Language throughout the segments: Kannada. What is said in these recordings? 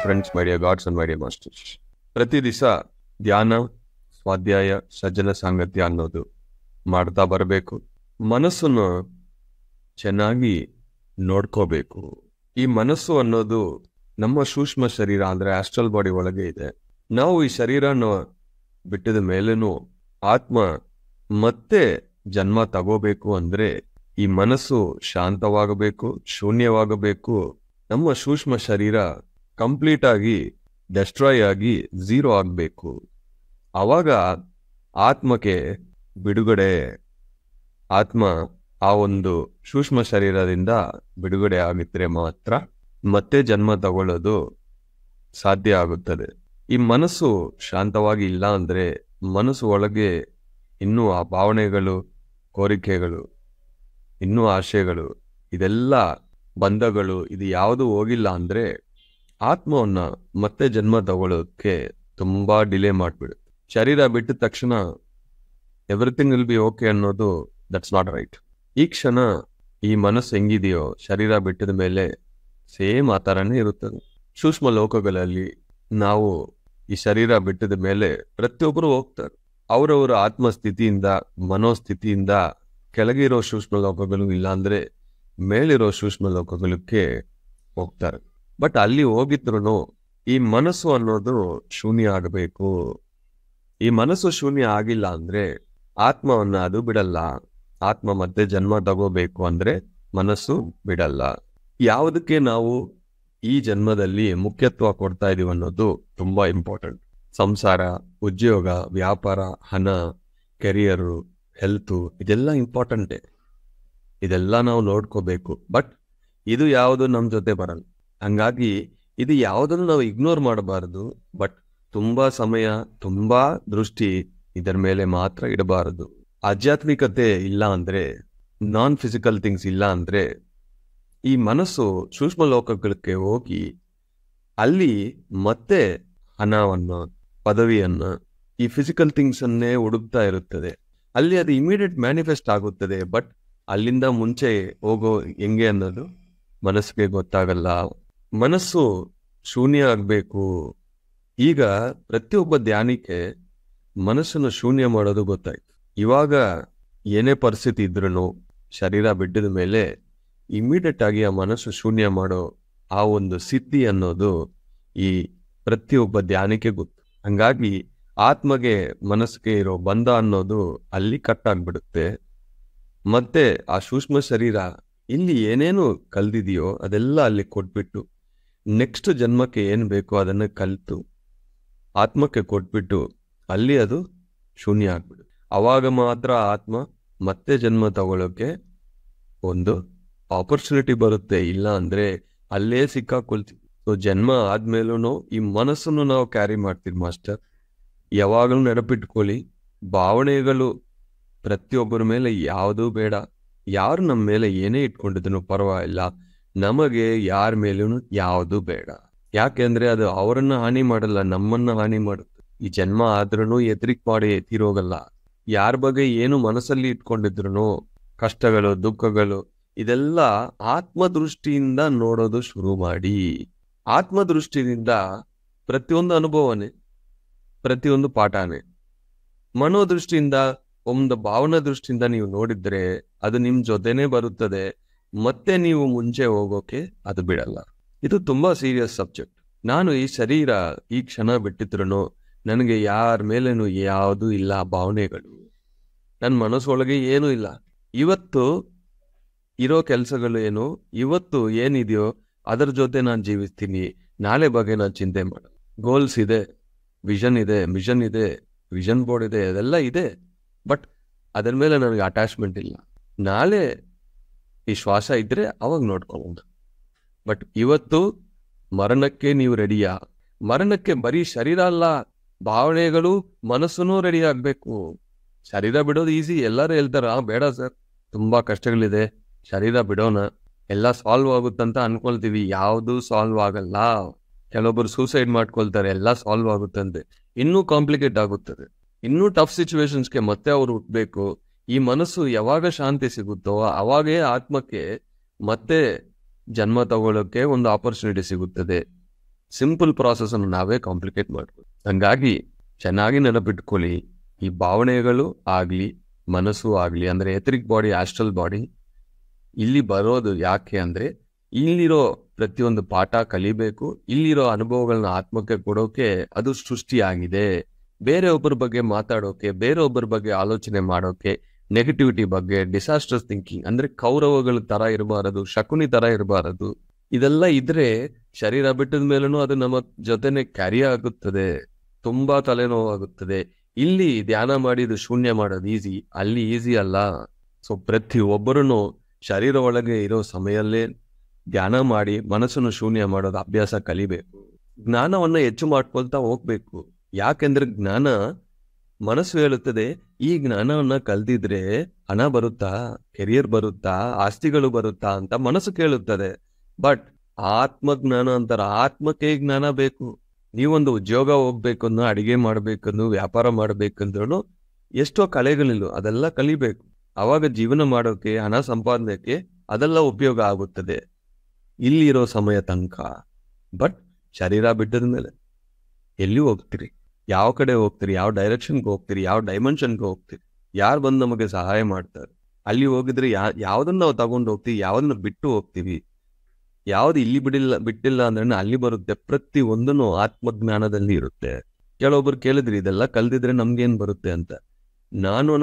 friends, my dear gods and my dear masters. ಪ್ರತಿ ದಿವಸ ಧ್ಯಾನ, ಸ್ವಾಧ್ಯಾಯ, ಸಜ್ಜನ ಸಾಂಗತ್ಯ ಅನ್ನೋದು ಮಾಡ್ತಾ ಬರಬೇಕು. ಮನಸ್ಸನ್ನು ಚೆನ್ನಾಗಿ ನೋಡ್ಕೋಬೇಕು. ಈ ಮನಸ್ಸು ಅನ್ನೋದು ನಮ್ಮ ಸೂಕ್ಷ್ಮ ಶರೀರ ಅಂದ್ರೆ ಆಸ್ಟ್ರಲ್ ಬಾಡಿ ಒಳಗೆ ಇದೆ. ನಾವು ಈ ಶರೀರನ ಬಿಟ್ಟಿದ ಮೇಲೇನು ಆತ್ಮ ಮತ್ತೆ ಜನ್ಮ ತಗೋಬೇಕು ಅಂದ್ರೆ ಈ ಮನಸ್ಸು ಶಾಂತವಾಗಬೇಕು, ಶೂನ್ಯವಾಗಬೇಕು. ನಮ್ಮ ಸೂಕ್ಷ್ಮ ಶರೀರ ಕಂಪ್ಲೀಟ್ ಆಗಿ ಡೆಸ್ಟ್ರಾಯ್ ಆಗಿ ಝೀರೋ ಆಗಬೇಕು. ಆವಾಗ ಆತ್ಮಕ್ಕೆ ಬಿಡುಗಡೆ, ಆತ್ಮ ಆ ಒಂದು ಸೂಕ್ಷ್ಮ ಶರೀರದಿಂದ ಬಿಡುಗಡೆ ಆಗಿದ್ರೆ ಮಾತ್ರ ಮತ್ತೆ ಜನ್ಮ ತಗೊಳ್ಳೋದು ಸಾಧ್ಯ ಆಗುತ್ತದೆ. ಈ ಮನಸ್ಸು ಶಾಂತವಾಗಿ ಇಲ್ಲ ಅಂದ್ರೆ ಮನಸ್ಸು ಒಳಗೆ ಇನ್ನೂ ಆ ಭಾವನೆಗಳು, ಕೋರಿಕೆಗಳು, ಇನ್ನೂ ಆಶಯಗಳು, ಇದೆಲ್ಲ ಬಂಧಗಳು, ಇದು ಯಾವುದು ಹೋಗಿಲ್ಲ ಅಂದ್ರೆ ಆತ್ಮವನ್ನ ಮತ್ತೆ ಜನ್ಮ ತಗೊಳ್ಳೋದಕ್ಕೆ ತುಂಬಾ ಡಿಲೇ ಮಾಡ್ಬಿಡುತ್ತೆ. ಶರೀರ ಬಿಟ್ಟ ತಕ್ಷಣ ಎವ್ರಿಥಿಂಗ್ ವಿಲ್ ಬಿ ಓಕೆ ಅನ್ನೋದು ದಟ್ಸ್ ನಾಟ್ ರೈಟ್. ಈ ಕ್ಷಣ ಈ ಮನಸ್ಸು ಹೆಂಗಿದೆಯೋ ಶರೀರ ಬಿಟ್ಟಿದ ಮೇಲೆ ಸೇಮ್ ಆ ಥರನೇ ಇರುತ್ತದೆ. ಸೂಕ್ಷ್ಮ ಲೋಕಗಳಲ್ಲಿ ನಾವು ಈ ಶರೀರ ಬಿಟ್ಟಿದ ಮೇಲೆ ಪ್ರತಿಯೊಬ್ಬರು ಹೋಗ್ತಾರೆ. ಅವರವರ ಆತ್ಮಸ್ಥಿತಿಯಿಂದ, ಮನೋಸ್ಥಿತಿಯಿಂದ ಕೆಳಗಿರೋ ಸೂಕ್ಷ್ಮ ಲೋಕಗಳು ಇಲ್ಲಾಂದ್ರೆ ಮೇಲಿರೋ ಸೂಕ್ಷ್ಮ ಲೋಕಗಳಿಗೆ ಹೋಗ್ತಾರೆ. ಬಟ್ ಅಲ್ಲಿ ಹೋಗಿದ್ರು ಈ ಮನಸ್ಸು ಅನ್ನೋದು ಶೂನ್ಯ ಆಗಬೇಕು. ಈ ಮನಸ್ಸು ಶೂನ್ಯ ಆಗಿಲ್ಲ ಅಂದ್ರೆ ಆತ್ಮವನ್ನ ಅದು ಬಿಡಲ್ಲ. ಆತ್ಮ ಮತ್ತೆ ಜನ್ಮ ತಗೋಬೇಕು ಅಂದ್ರೆ ಮನಸ್ಸು ಬಿಡಲ್ಲ. ಯಾವುದಕ್ಕೆ ನಾವು ಈ ಜನ್ಮದಲ್ಲಿ ಮುಖ್ಯತ್ವ ಕೊಡ್ತಾ ಇದೀವಿ ಅನ್ನೋದು ತುಂಬಾ ಇಂಪಾರ್ಟೆಂಟ್. ಸಂಸಾರ, ಉದ್ಯೋಗ, ವ್ಯಾಪಾರ, ಹಣ, ಕೆರಿಯರು, ಹೆಲ್ತು, ಇದೆಲ್ಲ ಇಂಪಾರ್ಟೆಂಟೇ. ಇದೆಲ್ಲ ನಾವು ನೋಡ್ಕೋಬೇಕು. ಬಟ್ ಇದು ಯಾವುದು ನಮ್ಮ ಜೊತೆ ಬರಲ್ಲ. ಹಂಗಾಗಿ ಇದು ಯಾವುದನ್ನು ನಾವು ಇಗ್ನೋರ್ ಮಾಡಬಾರದು. ಬಟ್ ತುಂಬಾ ಸಮಯ, ತುಂಬಾ ದೃಷ್ಟಿ ಇದರ ಮೇಲೆ ಮಾತ್ರ ಇಡಬಾರದು. ಆಧ್ಯಾತ್ಮಿಕತೆ ಇಲ್ಲ ಅಂದ್ರೆ, ನಾನ್ ಫಿಸಿಕಲ್ ಥಿಂಗ್ಸ್ ಇಲ್ಲ ಅಂದ್ರೆ ಈ ಮನಸ್ಸು ಸೂಕ್ಷ್ಮ ಲೋಕಗಳಿಗೆ ಹೋಗಿ ಅಲ್ಲಿ ಮತ್ತೆ ಹಣವನ್ನು, ಪದವಿಯನ್ನ, ಈ ಫಿಸಿಕಲ್ ಥಿಂಗ್ಸ್ ಅನ್ನೇ ಹುಡುಕ್ತಾ ಇರುತ್ತದೆ. ಅಲ್ಲಿ ಅದು ಇಮಿಡಿಯೇಟ್ ಮ್ಯಾನಿಫೆಸ್ಟ್ ಆಗುತ್ತದೆ. ಬಟ್ ಅಲ್ಲಿಂದ ಮುಂಚೆ ಹೋಗೋ ಹೆಂಗೆ ಅನ್ನೋದು ಮನಸ್ಸಿಗೆ ಗೊತ್ತಾಗಲ್ಲ. ಮನಸ್ಸು ಶೂನ್ಯ ಆಗ್ಬೇಕು. ಈಗ ಪ್ರತಿಯೊಬ್ಬ ಧ್ಯಾನಿಗೆ ಮನಸ್ಸನ್ನು ಶೂನ್ಯ ಮಾಡೋದು ಗೊತ್ತಾಯ್ತು. ಇವಾಗ ಏನೇ ಪರಿಸ್ಥಿತಿ ಇದ್ರೂ ಶರೀರ ಬಿಟ್ಟಿದ ಮೇಲೆ ಇಮಿಡಿಯೇಟ್ ಆಗಿ ಆ ಮನಸ್ಸು ಶೂನ್ಯ ಮಾಡೋ ಆ ಒಂದು ಸಿದ್ಧಿ ಅನ್ನೋದು ಈ ಪ್ರತಿಯೊಬ್ಬ ಧ್ಯಾನಿಗೆ ಗೊತ್ತು. ಹಂಗಾಗಿ ಆತ್ಮಗೆ ಮನಸ್ಸಿಗೆ ಇರೋ ಬಂಧ ಅನ್ನೋದು ಅಲ್ಲಿ ಕಟ್ ಆಗ್ಬಿಡುತ್ತೆ. ಮತ್ತೆ ಆ ಸೂಕ್ಷ್ಮ ಶರೀರ ಇಲ್ಲಿ ಏನೇನು ಕಲ್ದಿದೆಯೋ ಅದೆಲ್ಲ ಅಲ್ಲಿ ಕೊಟ್ಬಿಟ್ಟು ನೆಕ್ಸ್ಟ್ ಜನ್ಮಕ್ಕೆ ಏನ್ ಬೇಕೋ ಅದನ್ನ ಕಲಿತು ಆತ್ಮಕ್ಕೆ ಕೊಟ್ಬಿಟ್ಟು ಅಲ್ಲಿ ಅದು ಶೂನ್ಯ ಆಗ್ಬಿಡುತ್ತೆ. ಅವಾಗ ಮಾತ್ರ ಆತ್ಮ ಮತ್ತೆ ಜನ್ಮ ತಗೊಳ್ಳೋಕೆ ಒಂದು ಆಪರ್ಚುನಿಟಿ ಬರುತ್ತೆ. ಇಲ್ಲ ಅಂದ್ರೆ ಅಲ್ಲೇ ಸಿಕ್ಕಾಕೊಳ್ತೀವಿ. ಸೊ ಜನ್ಮ ಆದ್ಮೇಲೂ ಈ ಮನಸ್ಸನ್ನು ನಾವು ಕ್ಯಾರಿ ಮಾಡ್ತೀವಿ ಮಾಸ್ಟರ್. ಯಾವಾಗಲೂ ನೆನಪಿಟ್ಕೊಳ್ಳಿ, ಭಾವನೆಗಳು ಪ್ರತಿಯೊಬ್ಬರ ಮೇಲೆ ಯಾವುದೂ ಬೇಡ. ಯಾರು ನಮ್ಮ ಮೇಲೆ ಏನೇ ಇಟ್ಕೊಂಡಿದ್ರು ಪರವಾಗಿಲ್ಲ. ನಮಗೆ ಯಾರ ಮೇಲೂ ಯಾವುದು ಬೇಡ. ಯಾಕೆಂದ್ರೆ ಅದು ಅವರನ್ನ ಹಾನಿ ಮಾಡಲ್ಲ, ನಮ್ಮನ್ನ ಹಾನಿ ಮಾಡುತ್ತೆ. ಈ ಜನ್ಮ ಆದ್ರೂ ಎದುರಿಕ್ ಮಾಡಿ ತೀರೋಗಲ್ಲ. ಯಾರ ಬಗ್ಗೆ ಏನು ಮನಸ್ಸಲ್ಲಿ ಇಟ್ಕೊಂಡಿದ್ರು ಕಷ್ಟಗಳು, ದುಃಖಗಳು, ಇದೆಲ್ಲ ಆತ್ಮದೃಷ್ಟಿಯಿಂದ ನೋಡೋದು ಶುರು ಮಾಡಿ. ಆತ್ಮದೃಷ್ಟಿಯಿಂದ ಪ್ರತಿಯೊಂದು ಅನುಭವನೇ, ಪ್ರತಿಯೊಂದು ಪಾಠನೇ. ಮನೋದೃಷ್ಟಿಯಿಂದ, ಒಂದು ಭಾವನಾ ದೃಷ್ಟಿಯಿಂದ ನೀವು ನೋಡಿದ್ರೆ ಅದು ನಿಮ್ ಜೊತೆನೆ ಬರುತ್ತದೆ. ಮತ್ತೆ ನೀವು ಮುಂಚೆ ಹೋಗೋಕೆ ಅದು ಬಿಡಲ್ಲ. ಇದು ತುಂಬಾ ಸೀರಿಯಸ್ ಸಬ್ಜೆಕ್ಟ್. ನಾನು ಈ ಶರೀರ ಈ ಕ್ಷಣ ಬಿಟ್ಟಿದ್ರು ನನಗೆ ಯಾರ ಮೇಲೇನು ಯಾವುದೂ ಇಲ್ಲ ಭಾವನೆಗಳು. ನನ್ನ ಮನಸ್ಸೊಳಗೆ ಏನೂ ಇಲ್ಲ. ಇವತ್ತು ಇರೋ ಕೆಲಸಗಳು ಏನು, ಇವತ್ತು ಏನಿದೆಯೋ ಅದರ ಜೊತೆ ನಾನು ಜೀವಿಸ್ತೀನಿ. ನಾಳೆ ಬಗ್ಗೆ ನಾನು ಚಿಂತೆ ಮಾಡಲ್ಲ. ಗೋಲ್ಸ್ ಇದೆ, ವಿಷನ್ ಇದೆ, ಮಿಷನ್ ಇದೆ, ವಿಷನ್ ಬೋರ್ಡ್ ಇದೆ, ಅದೆಲ್ಲ ಇದೆ. ಬಟ್ ಅದರ ಮೇಲೆ ನನಗೆ ಅಟ್ಯಾಚ್ಮೆಂಟ್ ಇಲ್ಲ. ನಾಳೆ ಈ ಶ್ವಾಸ ಇದ್ರೆ ಅವಾಗ ನೋಡ್ಕೊಳ್ಳೋದು. ಬಟ್ ಇವತ್ತು ಮರಣಕ್ಕೆ ನೀವು ರೆಡಿಯಾ? ಮರಣಕ್ಕೆ ಬರೀ ಶರೀರ ಅಲ್ಲ, ಭಾವನೆಗಳು, ಮನಸ್ಸನ್ನು ರೆಡಿ ಆಗ್ಬೇಕು. ಶರೀರ ಬಿಡೋದು ಈಸಿ. ಎಲ್ಲರೂ ಹೇಳ್ತಾರ ಬೇಡ ಸರ್, ತುಂಬಾ ಕಷ್ಟಗಳಿದೆ, ಶರೀರ ಬಿಡೋಣ, ಎಲ್ಲ ಸಾಲ್ವ್ ಆಗುತ್ತಂತ ಅನ್ಕೊಳ್ತೀವಿ. ಯಾವುದು ಸಾಲ್ವ್ ಆಗಲ್ಲ. ಕೆಲವೊಬ್ಬರು ಸೂಸೈಡ್ ಮಾಡ್ಕೊಳ್ತಾರೆ, ಎಲ್ಲ ಸಾಲ್ವ್ ಆಗುತ್ತಂತೆ. ಇನ್ನೂ ಕಾಂಪ್ಲಿಕೇಟ್ ಆಗುತ್ತದೆ. ಇನ್ನೂ ಟಫ್ ಸಿಚುವೇಶನ್ಸ್ಗೆ ಮತ್ತೆ ಅವ್ರು ಹುಟ್ಟಬೇಕು. ಈ ಮನಸ್ಸು ಯಾವಾಗ ಶಾಂತಿ ಸಿಗುತ್ತೋ ಅವಾಗೇ ಆತ್ಮಕ್ಕೆ ಮತ್ತೆ ಜನ್ಮ ತಗೊಳ್ಳೋಕೆ ಒಂದು ಆಪರ್ಚುನಿಟಿ ಸಿಗುತ್ತದೆ. ಸಿಂಪಲ್ ಪ್ರಾಸೆಸ್ ಅನ್ನು ನಾವೇ ಕಾಂಪ್ಲಿಕೇಟ್ ಮಾಡ್ಬೋದು. ಹಂಗಾಗಿ ಚೆನ್ನಾಗಿ ನೆನಪಿಟ್ಕೊಳ್ಳಿ, ಈ ಭಾವನೆಗಳು ಆಗ್ಲಿ ಮನಸ್ಸು ಆಗ್ಲಿ, ಅಂದ್ರೆ ಎಥರಿಕ್ ಬಾಡಿ, ಆಸ್ಟ್ರಲ್ ಬಾಡಿ ಇಲ್ಲಿ ಬರೋದು ಯಾಕೆ ಅಂದ್ರೆ ಇಲ್ಲಿರೋ ಪ್ರತಿಯೊಂದು ಪಾಠ ಕಲಿಬೇಕು, ಇಲ್ಲಿರೋ ಅನುಭವಗಳನ್ನ ಆತ್ಮಕ್ಕೆ ಕೊಡೋಕೆ ಅದು ಸೃಷ್ಟಿಯಾಗಿದೆ. ಬೇರೆಯೊಬ್ಬರ ಬಗ್ಗೆ ಮಾತಾಡೋಕೆ, ಬೇರೆಯೊಬ್ಬರ ಬಗ್ಗೆ ಆಲೋಚನೆ ಮಾಡೋಕೆ, ನೆಗೆಟಿವಿಟಿ ಬಗ್ಗೆ, ಡಿಸಾಸ್ಟರ್ಸ್ ಥಿಂಕಿಂಗ್ ಅಂದ್ರೆ ಕೌರವಗಳ ತರ ಇರಬಾರದು, ಶಕುನಿ ತರ ಇರಬಾರದು. ಇದೆಲ್ಲ ಇದ್ರೆ ಶರೀರ ಬಿಟ್ಟದ ಮೇಲೂ ಅದು ನಮ್ಮ ಜೊತೆನೆ ಕ್ಯಾರಿ ಆಗುತ್ತದೆ, ತುಂಬಾ ತಲೆನೋವಾಗುತ್ತದೆ. ಇಲ್ಲಿ ಧ್ಯಾನ ಮಾಡಿದು ಶೂನ್ಯ ಮಾಡೋದು ಈಸಿ, ಅಲ್ಲಿ ಈಸಿ ಅಲ್ಲ. ಸೊ ಪ್ರತಿ ಒಬ್ಬರನ್ನು ಶರೀರ ಒಳಗೆ ಇರೋ ಸಮಯಲ್ಲೇ ಧ್ಯಾನ ಮಾಡಿ ಮನಸ್ಸನ್ನು ಶೂನ್ಯ ಮಾಡೋದು ಅಭ್ಯಾಸ ಕಲಿಬೇಕು. ಜ್ಞಾನವನ್ನ ಹೆಚ್ಚು ಮಾಡ್ಕೊಳ್ತಾ ಹೋಗ್ಬೇಕು. ಯಾಕೆಂದ್ರೆ ಜ್ಞಾನ, ಮನಸ್ಸು ಹೇಳುತ್ತದೆ ಈ ಜ್ಞಾನವನ್ನ ಕಲ್ತಿದ್ರೆ ಹಣ ಬರುತ್ತಾ, ಕೆರಿಯರ್ ಬರುತ್ತಾ, ಆಸ್ತಿಗಳು ಬರುತ್ತಾ ಅಂತ ಮನಸ್ಸು ಕೇಳುತ್ತದೆ. ಬಟ್ ಆತ್ಮಜ್ಞಾನ ಅಂತಾರ, ಆತ್ಮಕ್ಕೆ ಜ್ಞಾನ ಬೇಕು. ನೀವೊಂದು ಉದ್ಯೋಗ ಹೋಗ್ಬೇಕಂದು, ಅಡಿಗೆ ಮಾಡ್ಬೇಕಂದು, ವ್ಯಾಪಾರ ಮಾಡ್ಬೇಕಂದ್ರೂ ಎಷ್ಟೋ ಕಲೆಗಳಿಲ್ಲ, ಅದೆಲ್ಲ ಕಲಿಬೇಕು. ಅವಾಗ ಜೀವನ ಮಾಡೋಕೆ, ಹಣ ಸಂಪಾದನೆಗೆ ಅದೆಲ್ಲ ಉಪಯೋಗ ಆಗುತ್ತದೆ ಇಲ್ಲಿರೋ ಸಮಯ ತನಕ. ಬಟ್ ಶರೀರ ಬಿಟ್ಟದ ಮೇಲೆ ಎಲ್ಲಿ ಹೋಗ್ತೀರಿ, ಯಾವ ಕಡೆ ಹೋಗ್ತೀರಿ, ಯಾವ ಡೈರೆಕ್ಷನ್ಗೆ ಹೋಗ್ತೀರಿ, ಯಾವ ಡೈಮೆನ್ಷನ್ಗೆ ಹೋಗ್ತೀರಿ, ಯಾರು ಬಂದು ನಮಗೆ ಸಹಾಯ ಮಾಡ್ತಾರೆ? ಅಲ್ಲಿ ಹೋಗಿದ್ರೆ ಯಾವ್ದನ್ನ ನಾವು ತಗೊಂಡು ಹೋಗ್ತೀವಿ, ಯಾವ್ದನ್ನ ಬಿಟ್ಟು ಹೋಗ್ತೀವಿ, ಯಾವ್ದು ಇಲ್ಲಿ ಬಿಟ್ಟಿಲ್ಲ ಅಂದ್ರೆ ಅಲ್ಲಿ ಬರುತ್ತೆ. ಪ್ರತಿ ಒಂದನ್ನು ಆತ್ಮಜ್ಞಾನದಲ್ಲಿ ಇರುತ್ತೆ. ಕೆಲವೊಬ್ರು ಕೇಳಿದ್ರಿ ಇದೆಲ್ಲ ಕಲ್ದಿದ್ರೆ ನಮ್ಗೇನ್ ಬರುತ್ತೆ ಅಂತ. ನಾನು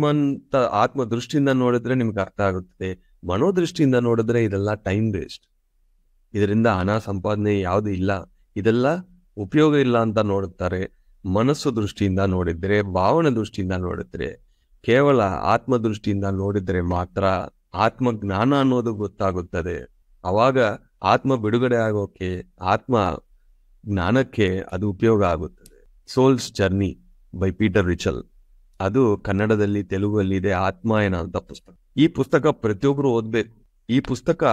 ಆತ್ಮ ದೃಷ್ಟಿಯಿಂದ ನೋಡಿದ್ರೆ ನಿಮ್ಗೆ ಅರ್ಥ ಆಗುತ್ತದೆ. ಮನೋದೃಷ್ಟಿಯಿಂದ ನೋಡಿದ್ರೆ ಇದೆಲ್ಲ ಟೈಮ್ ವೇಸ್ಟ್, ಇದರಿಂದ ಹಣ ಸಂಪಾದನೆ ಯಾವುದು ಇಲ್ಲ, ಇದೆಲ್ಲ ಉಪಯೋಗ ಇಲ್ಲ ಅಂತ ನೋಡುತ್ತಾರೆ. ಮನಸ್ಸು ದೃಷ್ಟಿಯಿಂದ ನೋಡಿದ್ರೆ, ಭಾವನೆ ದೃಷ್ಟಿಯಿಂದ ನೋಡಿದ್ರೆ, ಕೇವಲ ಆತ್ಮ ದೃಷ್ಟಿಯಿಂದ ನೋಡಿದ್ರೆ ಮಾತ್ರ ಆತ್ಮಜ್ಞಾನ ಅನ್ನೋದು ಗೊತ್ತಾಗುತ್ತದೆ. ಅವಾಗ ಆತ್ಮ ಬಿಡುಗಡೆ ಆಗೋಕೆ, ಆತ್ಮ ಜ್ಞಾನಕ್ಕೆ ಅದು ಉಪಯೋಗ ಆಗುತ್ತದೆ. Soul's journey by Peter Richelieu, ಅದು ಕನ್ನಡದಲ್ಲಿ, ತೆಲುಗಲ್ಲಿ ಇದೆ. ಆತ್ಮಾಯನ ಅಂತ ಪುಸ್ತಕ. ಈ ಪುಸ್ತಕ ಪ್ರತಿಯೊಬ್ಬರು ಓದ್ಬೇಕು. ಈ ಪುಸ್ತಕ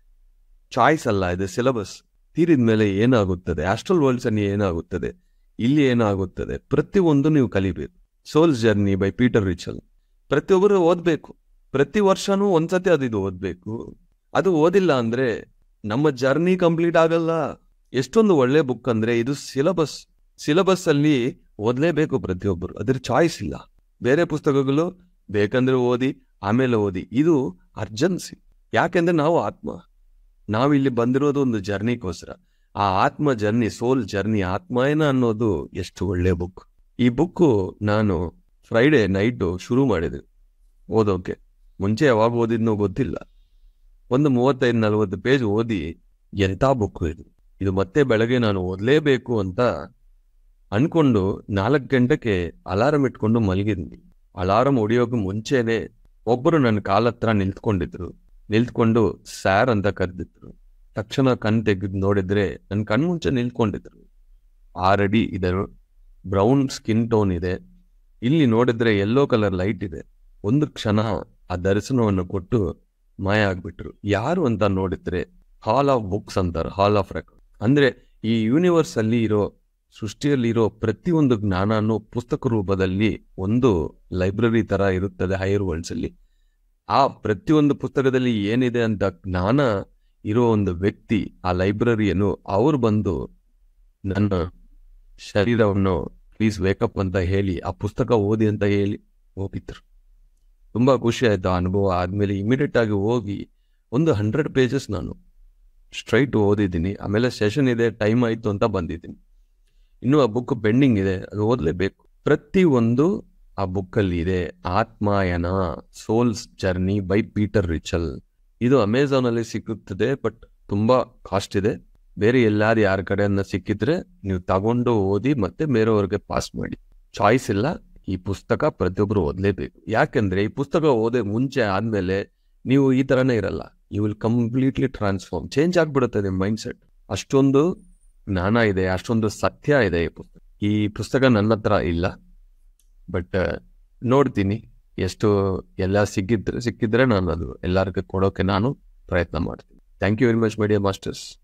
ಚಾಯ್ಸ್ ಅಲ್ಲ, ಇದು ಸಿಲೆಬಸ್. ತೀರಿದ ಮೇಲೆ ಏನಾಗುತ್ತದೆ, ಆಸ್ಟ್ರಲ್ ವರ್ಲ್ಡ್ಸ್ ಅಲ್ಲಿ ಏನಾಗುತ್ತದೆ, ಇಲ್ಲಿ ಏನಾಗುತ್ತದೆ, ಪ್ರತಿಯೊಂದು ನೀವು ಕಲಿಬೇಕು. Soul's journey by Peter Richelieu ಪ್ರತಿಯೊಬ್ಬರು ಓದ್ಬೇಕು. ಪ್ರತಿ ವರ್ಷನೂ ಒಂದ್ಸತಿ ಇದು ಓದ್ಬೇಕು. ಅದು ಓದಿಲ್ಲ ಅಂದ್ರೆ ನಮ್ಮ ಜರ್ನಿ ಕಂಪ್ಲೀಟ್ ಆಗಲ್ಲ. ಎಷ್ಟೊಂದು ಒಳ್ಳೆ ಬುಕ್ ಅಂದ್ರೆ ಇದು ಸಿಲೆಬಸ್ ಅಲ್ಲಿ ಓದ್ಲೇಬೇಕು ಪ್ರತಿಯೊಬ್ಬರು, ಅದ್ರ ಚಾಯ್ಸ್ ಇಲ್ಲ. ಬೇರೆ ಪುಸ್ತಕಗಳು ಬೇಕಂದ್ರೆ ಓದಿ, ಆಮೇಲೆ ಓದಿ. ಇದು ಅರ್ಜೆನ್ಸಿ. ಯಾಕೆಂದ್ರೆ ನಾವಿಲ್ಲಿ ಬಂದಿರೋದು ಒಂದು ಜರ್ನಿಗೋಸ್ಕರ. ಆ ಆತ್ಮ ಜರ್ನಿ, ಸೋಲ್ ಜರ್ನಿ, ಆತ್ಮಾಯನ ಅನ್ನೋದು ಎಷ್ಟು ಒಳ್ಳೆ ಬುಕ್. ಈ ಬುಕ್ಕು ನಾನು ಫ್ರೈಡೆ ನೈಟು ಶುರು ಮಾಡಿದೆ ಓದೋಕೆ. ಮುಂಚೆ ಯಾವಾಗ ಓದಿದ್ನೋ ಗೊತ್ತಿಲ್ಲ. ಒಂದು 35-40 ಪೇಜ್ ಓದಿ ಎಂಥ ಬುಕ್ಕು ಇದು ಮತ್ತೆ ಬೆಳಗ್ಗೆ ನಾನು ಓದಲೇಬೇಕು ಅಂತ ಅನ್ಕೊಂಡು 4 ಗಂಟೆಗೆ ಅಲಾರಂ ಇಟ್ಕೊಂಡು ಮಲಗಿದ್ನಿ. ಅಲಾರಂ ಹೊಡಿಯೋಕೆ ಮುಂಚೆನೆ ಒಬ್ಬರು ನನ್ನ ಕಾಲತ್ರ ನಿಲ್ತ್ಕೊಂಡು ಸ್ಯಾರ್ ಅಂತ ಕರೆದಿದ್ರು. ತಕ್ಷಣ ಕಣ್ ತೆಗೆದು ನೋಡಿದ್ರೆ ನನ್ನ ಕಣ್ಮುಂಚೆ ನಿಲ್ತ್ಕೊಂಡಿದ್ರು. 6 ಅಡಿ ಇದರು, ಬ್ರೌನ್ ಸ್ಕಿನ್ ಟೋನ್ ಇದೆ, ಇಲ್ಲಿ ನೋಡಿದ್ರೆ ಯೆಲ್ಲೋ ಕಲರ್ ಲೈಟ್ ಇದೆ. ಒಂದು ಕ್ಷಣ ಆ ದರ್ಶನವನ್ನು ಕೊಟ್ಟು ಮಾಯ ಆಗ್ಬಿಟ್ರು. ಯಾರು ಅಂತ ನೋಡಿದ್ರೆ ಹಾಲ್ ಆಫ್ ಬುಕ್ಸ್ ಅಂತಾರೆ, ಹಾಲ್ ಆಫ್ ರೆಕಾರ್ಡ್. ಅಂದ್ರೆ ಈ ಯೂನಿವರ್ಸ್ ಅಲ್ಲಿ ಇರೋ, ಸೃಷ್ಟಿಯಲ್ಲಿರೋ ಪ್ರತಿಯೊಂದು ಜ್ಞಾನನೂ ಪುಸ್ತಕ ರೂಪದಲ್ಲಿ ಒಂದು ಲೈಬ್ರರಿ ತರ ಇರುತ್ತದೆ ಹೈಯರ್ ವರ್ಲ್ಡ್ಸ್ ಅಲ್ಲಿ. ಆ ಪ್ರತಿಯೊಂದು ಪುಸ್ತಕದಲ್ಲಿ ಏನಿದೆ ಅಂತ ಜ್ಞಾನ ಇರೋ ಒಂದು ವ್ಯಕ್ತಿ, ಆ ಲೈಬ್ರರಿಯನ್ನು, ಅವ್ರು ಬಂದು ನನ್ನ ಶರೀರವನ್ನು ಪ್ಲೀಸ್ ವೇಕಪ್ ಅಂತ ಹೇಳಿ ಆ ಪುಸ್ತಕ ಓದಿ ಅಂತ ಹೇಳಿ ಹೋಗಿದ್ರು. ತುಂಬಾ ಖುಷಿ ಆಯ್ತು ಆ ಅನುಭವ ಆದ್ಮೇಲೆ. ಇಮಿಡಿಯೇಟ್ ಆಗಿ ಹೋಗಿ ಒಂದು 100 ಪೇಜಸ್ ನಾನು ಸ್ಟ್ರೈಟ್ ಓದಿದ್ದೀನಿ. ಆಮೇಲೆ ಸೆಷನ್ ಇದೆ, ಟೈಮ್ ಆಯ್ತು ಅಂತ ಬಂದಿದ್ದೀನಿ. ಇನ್ನು ಆ ಬುಕ್ ಪೆಂಡಿಂಗ್ ಇದೆ, ಅದು ಓದಲೇಬೇಕು. ಪ್ರತಿಯೊಂದು ಆ ಬುಕ್ಕಲ್ಲಿ ಇದೆ. Atmayana, soul's journey by Peter Richelieu. ಇದು ಅಮೆಝಾನ್ ಅಲ್ಲಿ ಸಿಕ್ಕುತ್ತದೆ, ಬಟ್ ತುಂಬಾ ಕಾಸ್ಟ್ ಇದೆ. ಬೇರೆ ಯಾರ ಕಡೆಯನ್ನ ಸಿಕ್ಕಿದ್ರೆ ನೀವು ತಗೊಂಡು ಓದಿ ಮತ್ತೆ ಬೇರೆಯವ್ರಿಗೆ ಪಾಸ್ ಮಾಡಿ. ಚಾಯ್ಸ್ ಇಲ್ಲ. ಈ ಪುಸ್ತಕ ಪ್ರತಿಯೊಬ್ರು ಓದಲೇಬೇಕು. ಯಾಕೆಂದ್ರೆ ಈ ಪುಸ್ತಕ ಓದೇ ಮುಂಚೆ ಆದ್ಮೇಲೆ ನೀವು ಈ ತರನೇ ಇರಲ್ಲ. You will completely transform, change ಆಗ್ಬಿಡುತ್ತೆ ನಿಮ್ಮ ಮೈಂಡ್ ಸೆಟ್. ಅಷ್ಟೊಂದು ಜ್ಞಾನ ಇದೆ, ಅಷ್ಟೊಂದು ಸತ್ಯ ಇದೆ ಈ ಪುಸ್ತಕ ನನ್ನ ಹತ್ರ ಇಲ್ಲ, ಬಟ್ ನೋಡ್ತೀನಿ ಎಷ್ಟು ಎಲ್ಲ ಸಿಕ್ಕಿದ್ರೆ ನಾನು ಅದು ಎಲ್ಲರಿಗೂ ಕೊಡೋಕೆ ನಾನು ಪ್ರಯತ್ನ ಮಾಡ್ತೀನಿ. Thank you very much my dear masters.